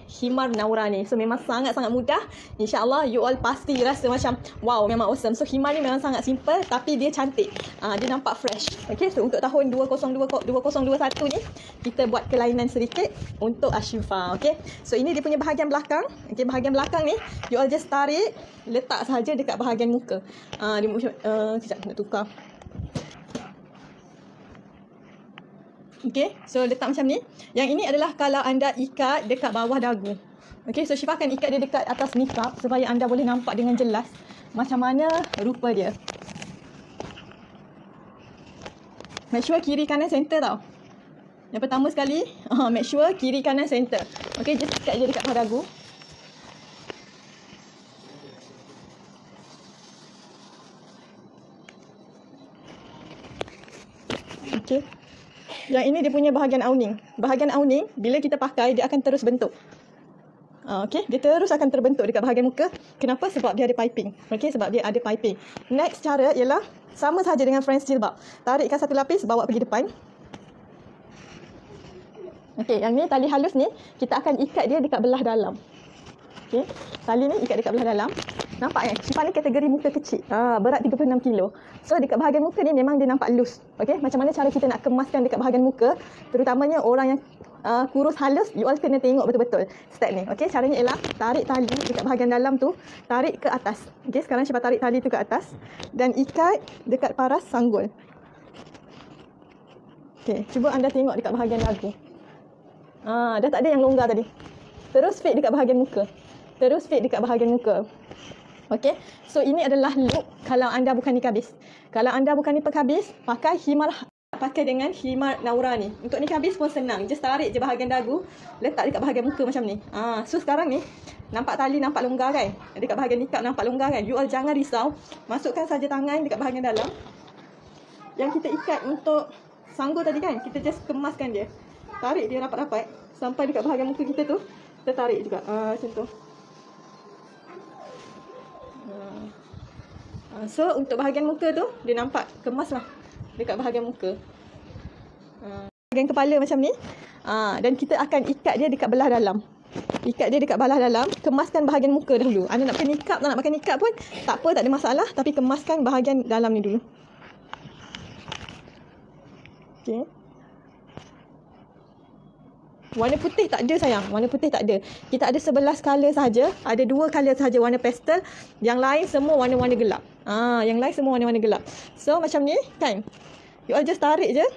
Himar Naura ni. So memang sangat-sangat mudah. InsyaAllah you all pasti rasa macam wow, memang awesome. So himar ni memang sangat simple tapi dia cantik. Dia nampak fresh. Okay, so untuk tahun 2021 ni kita buat kelainan sedikit untuk Ashifa. Okay, so ini dia punya bahagian belakang. Okay, bahagian belakang ni you all just tarik, letak sahaja dekat bahagian muka. Sekejap nak tukar. Okay, so letak macam ni. Yang ini adalah kalau anda ikat dekat bawah dagu. Okay, so Syifa akan ikat dia dekat atas nikab supaya anda boleh nampak dengan jelas macam mana rupa dia. Make sure kiri kanan center tau. Yang pertama sekali, make sure kiri kanan center. Okay, just ikat je dekat bawah dagu. Okay. Yang ini dia punya bahagian awning. Bahagian awning, bila kita pakai, dia akan terus bentuk. Okay, dia terus akan terbentuk dekat bahagian muka. Kenapa? Sebab dia ada piping. Okay, sebab dia ada piping. Next cara ialah sama sahaja dengan French jilbab. Tarikkan satu lapis, bawa pergi depan. Okay, yang ni tali halus ni, kita akan ikat dia dekat belah dalam. Okay, tali ni ikat dekat belah dalam. Nampak kan? Syifa ni kategori muka kecil. Berat 36 kilo. So dekat bahagian muka ni memang dia nampak loose. Okay, macam mana cara kita nak kemaskan dekat bahagian muka, terutamanya orang yang kurus halus, you all kena tengok betul-betul step ni. Okay, caranya ialah tarik tali dekat bahagian dalam tu, tarik ke atas. Okay, sekarang Syifa tarik tali tu ke atas dan ikat dekat paras sanggul. Okay, cuba anda tengok dekat bahagian dagu. Dah tak ada yang longgar tadi. Terus fit dekat bahagian muka. Terus fit dekat bahagian muka. Okay, so ini adalah look kalau anda bukan nikabis. Kalau anda bukan nikabis, pakai himar, pakai dengan himar Naura ni. Untuk nikabis pun senang. Just tarik je bahagian dagu, letak dekat bahagian muka macam ni. So sekarang ni, nampak tali nampak longgar kan? Dekat bahagian nikab nampak longgar kan? You all jangan risau. Masukkan saja tangan dekat bahagian dalam. Yang kita ikat untuk sanggul tadi kan, kita just kemaskan dia. Tarik dia rapat-rapat sampai dekat bahagian muka kita tu. Kita tarik juga. Macam tu. So untuk bahagian muka tu dia nampak kemas lah dekat bahagian muka. Bahagian kepala macam ni. Dan kita akan ikat dia dekat belah dalam. Ikat dia dekat belah dalam. Kemaskan bahagian muka dahulu. Anda nak pakai nikab, tak nak pakai nikab pun tak apa, tak ada masalah. Tapi kemaskan bahagian dalam ni dulu. Okay. Warna putih tak ada sayang. Warna putih tak ada. Kita ada 11 color sahaja. Ada 2 color sahaja warna pastel. Yang lain semua warna-warna gelap. Yang lain semua warna-warna gelap. So macam ni kan. You all just tarik je.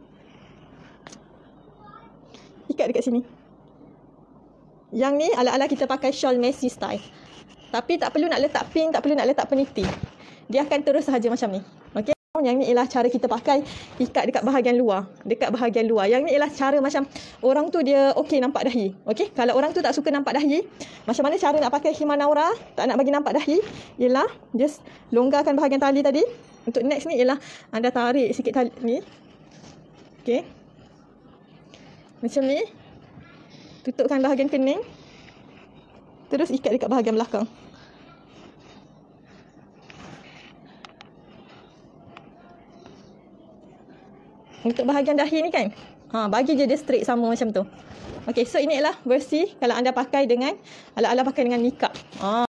Ikat dekat sini. Yang ni ala-ala kita pakai shawl Messi style. Tapi tak perlu nak letak pin, tak perlu nak letak peniti. Dia akan terus sahaja macam ni. Okay. Yang ni ialah cara kita pakai ikat dekat bahagian luar. Dekat bahagian luar. Yang ni ialah cara macam orang tu dia okey nampak dahi. Okey, kalau orang tu tak suka nampak dahi, macam mana cara nak pakai himar Naura, tak nak bagi nampak dahi, ialah just longgarkan bahagian tali tadi. Untuk next ni ialah anda tarik sikit tali ni. Okey. Macam ni. Tutupkan bahagian kening. Terus ikat dekat bahagian belakang. Untuk bahagian dahi ni kan, bagi je dia straight sama macam tu. Okay, so ini adalah versi kalau anda pakai dengan ala-ala pakai dengan nikab.